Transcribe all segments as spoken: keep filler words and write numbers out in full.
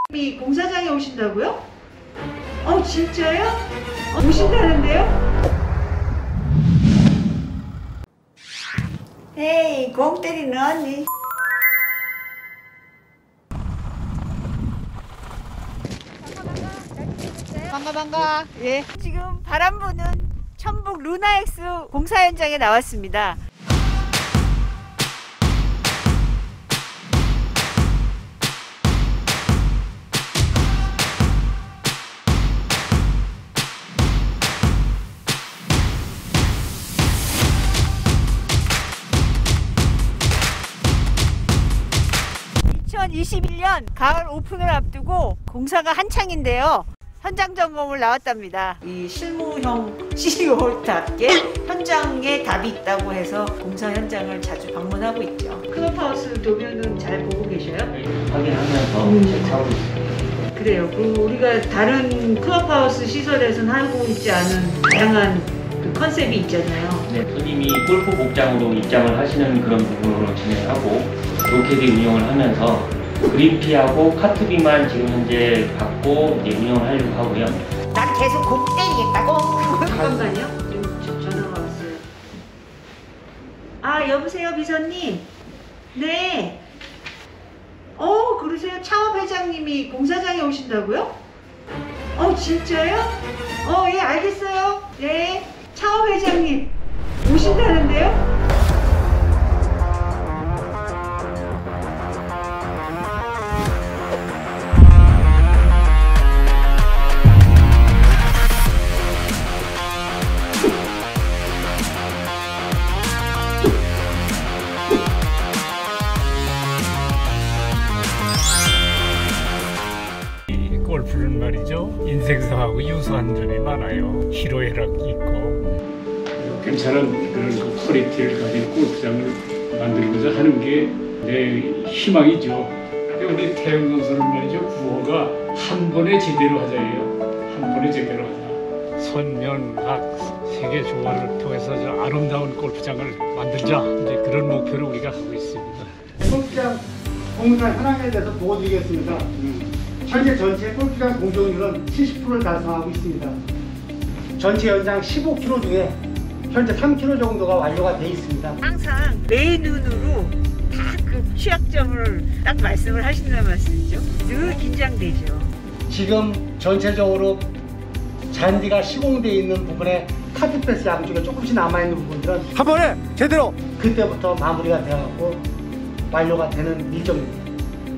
이 공사장에 오신다고요? 어 진짜요? 어, 오신다는데요? 에이 공 때리는 언니. 반가 반가. 예. 지금 바람 부는 천북 루나엑스 공사 현장에 나왔습니다. 이천이십일 년 가을 오픈을 앞두고 공사가 한창인데요. 현장 점검을 나왔답니다. 이 실무형 씨이오답게 현장에 답이 있다고 해서 공사 현장을 자주 방문하고 있죠. 클럽하우스 도면은 잘 보고 계셔요? 네, 확인하면서 음. 체크하고 있습니다. 그래요. 그리고 우리가 다른 클럽하우스 시설에서는 하고 있지 않은 다양한 그 컨셉이 있잖아요. 네, 손님이 골프 복장으로 입장을 하시는 그런 부분으로 진행하고 로켓이 운영을 하면서 그린피하고 카트비만 지금 현재 받고 이제 운영을 하려고 하고요. 난 계속 공 때리겠다고. 잠깐만요. 지금 전화가 왔어요. 아 여보세요 비서님. 네. 어 그러세요? 차업 회장님이 공사장에 오신다고요? 어 진짜요? 어 예 알겠어요. 네. 차업 회장님 오신다는데요? 골프는 말이죠. 인생사하고 유사한 점이 많아요. 희로애락이 있고. 괜찮은 그런 그 퀄리티를 가진 골프장을 만들고자 하는 게 내 희망이죠. 우리 태영 선수는 말이죠. 구호가 한 번에 제대로 하자예요. 한 번에 제대로 하자. 선면학 세계 조화를 통해서 저 아름다운 골프장을 만들자. 이제 그런 목표를 우리가 하고 있습니다. 골프장 공사 현황에 대해서 보고 드리겠습니다. 음. 현재 전체 골프장 공정률은 칠십 퍼센트를 달성하고 있습니다. 전체 연장 십오 킬로미터 중에 현재 삼 킬로미터 정도가 완료가 되어 있습니다. 항상 내 눈으로 다 그 취약점을 딱 말씀을 하신다는 말씀이죠. 늘 긴장되죠. 지금 전체적으로 잔디가 시공되어 있는 부분에 카트패스 양쪽에 조금씩 남아있는 부분들은 한 번에 제대로 그때부터 마무리가 되어갖고 완료가 되는 일정입니다.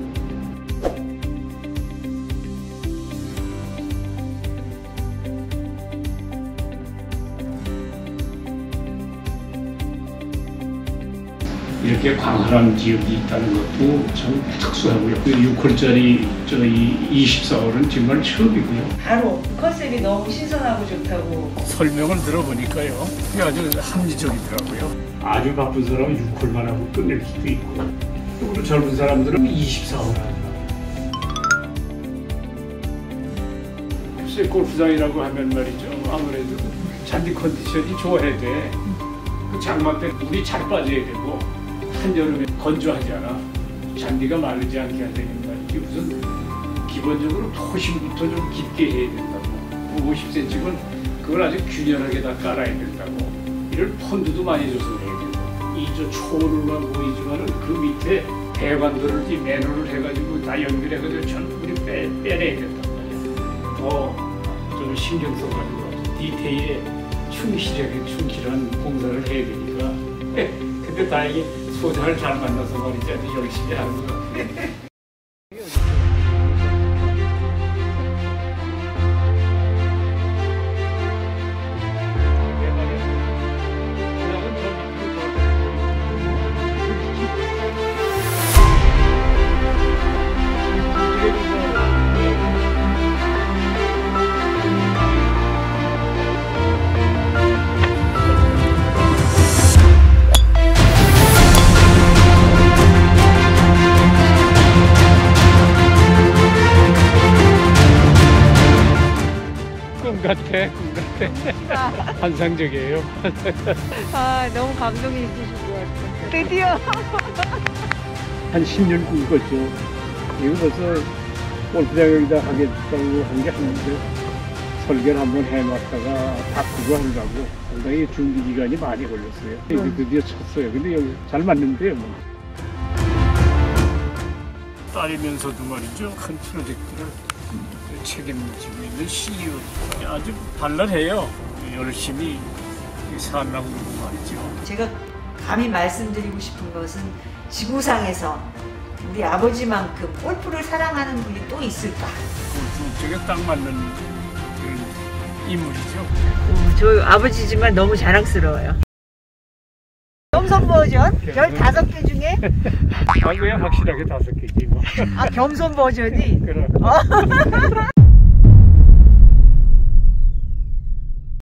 이렇게 광활한 지역이 있다는 것도 참 특수하고요. 그 육 홀짜리 저희 이십사 홀은 정말 처음이고요. 바로 컨셉이 너무 신선하고 좋다고. 설명을 들어보니까요. 그게 아주 합리적이더라고요. 아주 바쁜 사람은 육 홀만 하고 끝낼 수도 있고 또 젊은 사람들은 이십사 홀 한다. 글쎄 골프장이라고 하면 말이죠. 아무래도 잔디 컨디션이 좋아야 돼. 그 장마 때 물이 잘 빠져야 되고 한여름에 건조하지 않아. 잔디가 마르지 않게 해야 되니까 이게 무슨 기본적으로 토심부터 좀 깊게 해야 된다고. 오십 센티미터면 그걸 아주 균열하게 다 깔아야 된다고. 이런 펀드도 많이 줘서 해야 되고. 이 저 초루가 보이지만은 그 밑에 배관들을 이 매너를 해가지고 다 연결해가지고 전부 빼, 빼내야 된단 말이야. 더 좀 신경 써가지고 디테일에 충실하게 충실한 공사를 해야 되니까. 근데 다행히 소장을 잘 만나서 말이지 아주 열심히 하는 것 같아요. 꿈 같아, 꿈 같아. 환상적이에요. 아 너무 감동이 있으신 것 같아요. 드디어. 한 십 년 꿈꿨죠. 이거 벌써 골프장 여기다 하겠다고 한 게 한데 설계를 한번 해놨다가 바꾸고 하려고 상당히 준비 기간이 많이 걸렸어요. 이제 드디어 쳤어요. 근데 여기 잘 맞는데요. 뭐. 딸이면서도 말이죠. 큰 프로젝트를 책임지고 있는 씨이오 아주 발랄해요. 열심히 살라고 그러고 말이죠. 제가 감히 말씀드리고 싶은 것은 지구상에서 우리 아버지만큼 골프를 사랑하는 분이 또 있을까? 골프 쪽에 딱 맞는 그런 인물이죠. 어, 저 아버지지만 너무 자랑스러워요. 겸손 버전 열다섯 개 중에 아, 왜 확실하게 다섯 개지 뭐. 아 겸손 버전이 그럼. 어.